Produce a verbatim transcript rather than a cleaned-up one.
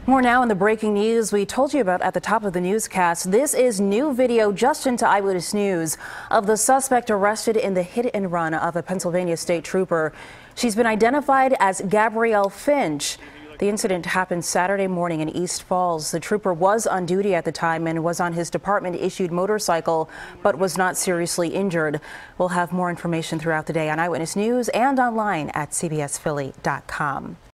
More now in the breaking news we told you about at the top of the newscast. This is new video just into Eyewitness News of the suspect arrested in the hit and run of a Pennsylvania state trooper. She's been identified as Gabrielle Finch. The incident happened Saturday morning in East Falls. The trooper was on duty at the time and was on his department-issued motorcycle, but was not seriously injured. We'll have more information throughout the day on Eyewitness News and online at C B S Philly dot com.